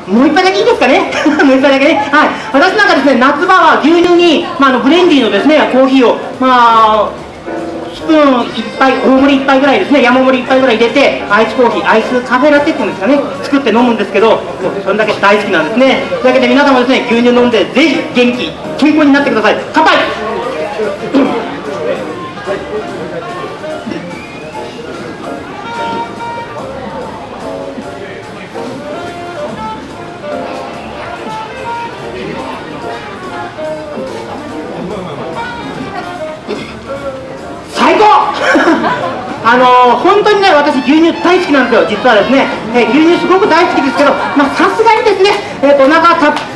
もう一杯だけいいですかねもう一杯だけね。はい。私なんかですね、夏場は牛乳に、ブレンディーのですね、コーヒーを、スプーン1杯、大盛り1杯ぐらいですね、山盛り1杯ぐらい入れて、アイスコーヒー、アイスカフェラテっていうんですかね、作って飲むんですけど、それだけ大好きなんですね。というわけで皆さんもですね、牛乳飲んで、ぜひ元気、健康になってください。乾杯最高本当にね、私牛乳大好きなんですよ、実はですね。牛乳すごく大好きですけど、さすがにですね、お腹たっ